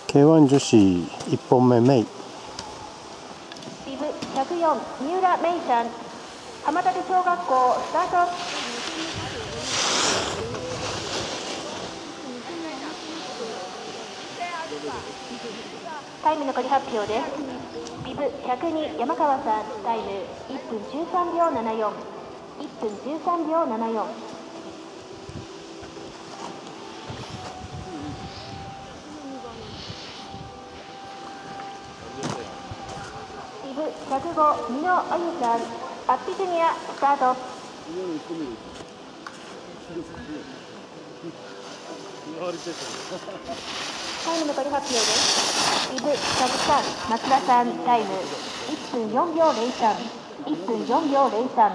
K1 女子1本目メイ。 ビブ104三浦芽衣さん、浜立小学校スタート。タイムの仮発表です。ビブ102山川さん、タイム1分13秒74、1分13秒74。ビブ105美濃あゆさん、アッピジュニアスタート。タイムの仮発表です。ビブ103松田さん、タイム1分4秒03、1分4秒03。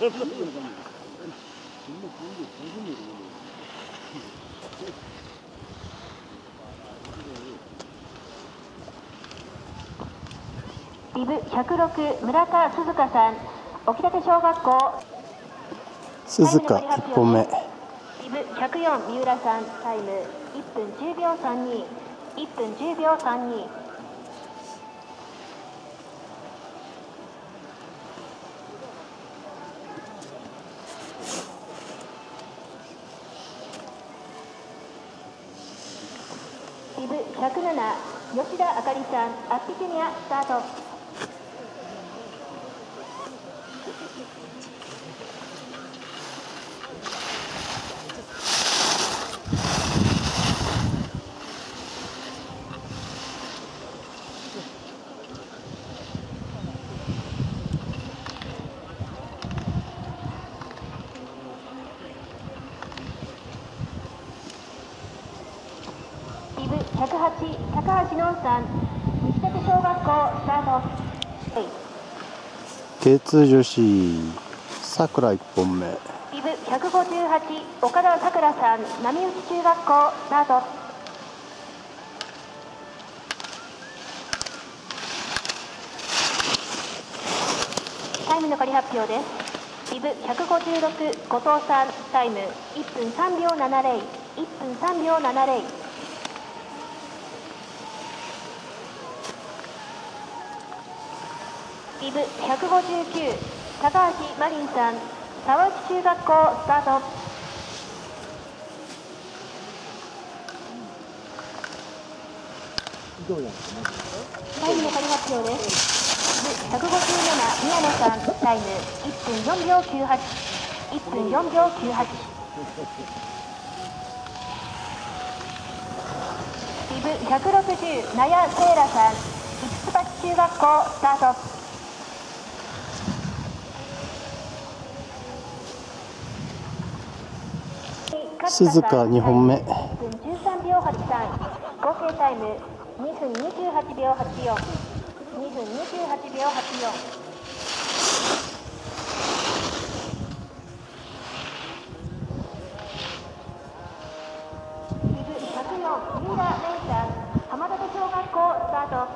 ビブ106村田鈴香さん、沖立小学校。 鈴鹿1本目。 ビブ104三浦さん、タイム1分10秒32、1分10秒32。ビブ107吉田あかりさん、アッピジュニアスタート。ビブ108高橋のんさん、西立小学校スタート。 K2 女子さくら1本目。 ビブ158岡田さくらさん、波打中学校スタート。タイムの仮発表です。ビブ156後藤さん、タイム1分3秒70、1分3秒70。ビブ159高橋真凛さん、沢内中学校スタート。タイムの仮発表です。ビブ157宮野さん、タイム1分4秒98、1分4秒98。ビブ160納谷聖羅さん、五橋中学校スタート。 鈴鹿2本目。 1分13秒83、合計タイム2分28秒84、2分28秒84。ビブ104三浦芽衣さん、浜立小学校スタート。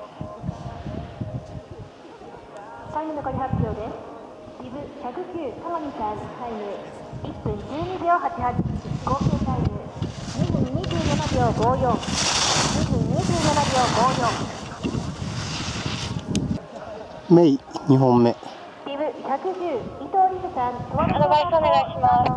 タイムの仮発表です。ビブ109川見さん、タイム1分12秒88、合計タイム2分27秒54、2分27秒54。 メイ2本目。 ビブ110伊藤理沙さん、 アドバイスお願いします。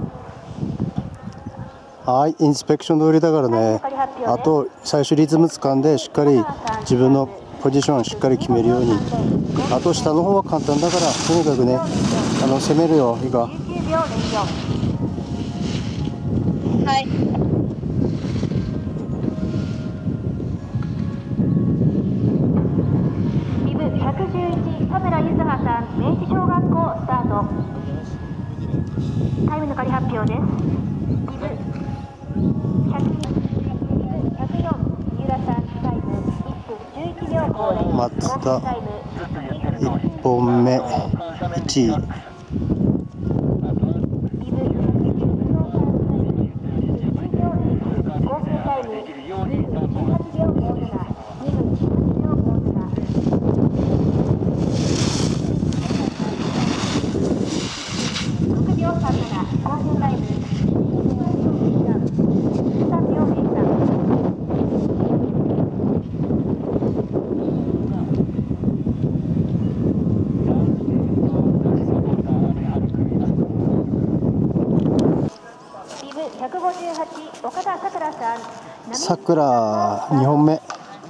はい、インスペクション通りだからね。あと最初リズム掴んでしっかり自分のポジションしっかり決めるように。あと下の方は簡単だからとにかくね、攻めるよ。いいか。 19秒04。 はい。 ビブ111田村柚葉さん、明治小学校スタート。タイムの仮発表です。ビブ104三浦さん、タイム1分11秒50。 松田タイム 1本目1位。 さくら2本目。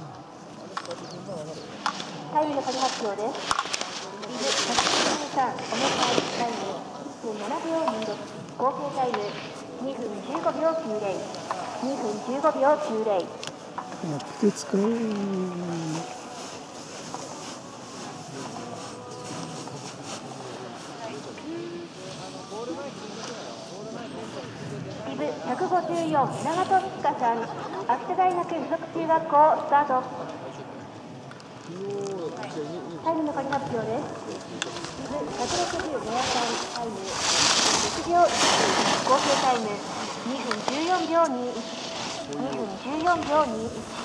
タイムの仮発表です。リズ193おめタイム1分7秒26、合計タイム2分15秒90、2分15秒90。 やって使う。 リブ154長門千佳さん、秋田大学附属中学校スタート。タイムの仮発表です。リブ160レアさん、タイム6秒1、合計タイム2分14秒21、2分14秒21。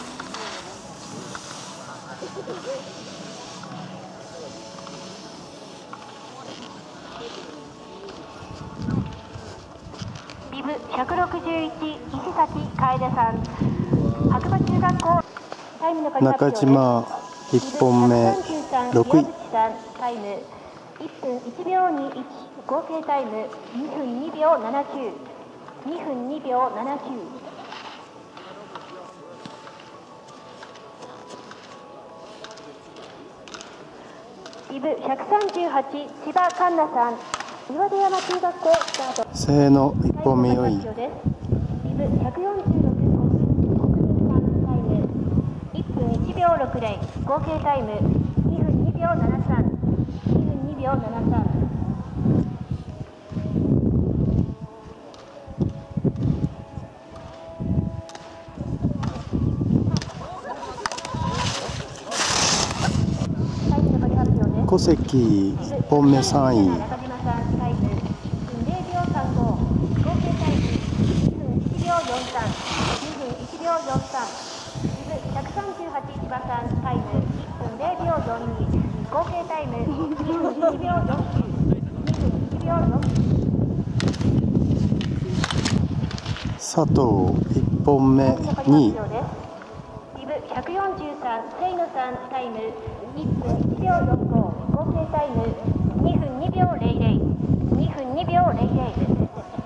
リブ161石崎楓さん、白馬中学校。タイムの仮発表です。 中島1本目6位。 タイム1分1秒21、合計タイム2分2秒79、2分2秒79。リブ138千葉環奈さん、岩手山中学校スタート。 せーの1本目4位。 リブ146国民さん、タイム1分1秒60、合計タイム2分2秒73、2分2秒73。 小関1本目3位。 中島さん、タイム1分0秒35、合計タイム2分1秒43、2分1秒43。リブ138千葉さん、タイム1分0秒42、合計タイム2分1秒49、2分1秒49。 佐藤1本目2位。 リブ143清野さん、タイム1分1秒65、合計タイム2分2秒00、2分2秒00。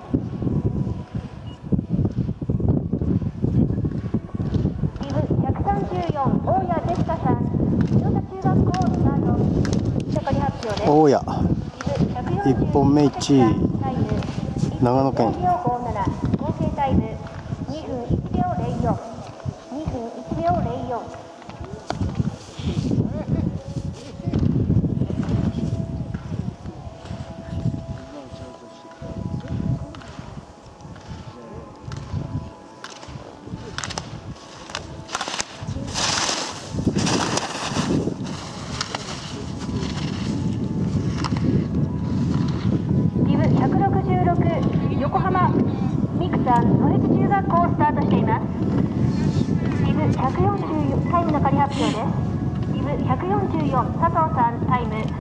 リブ134大谷ジェシカさん、清田中学校スタート。残り発表です。 大谷1本目1位。長野県。 合計タイム2分1秒04、2分1秒04。リブ166横浜ミクさん、野辺中学校スタートしています。リブ144タイムの仮発表です。リブ144佐藤さん、タイム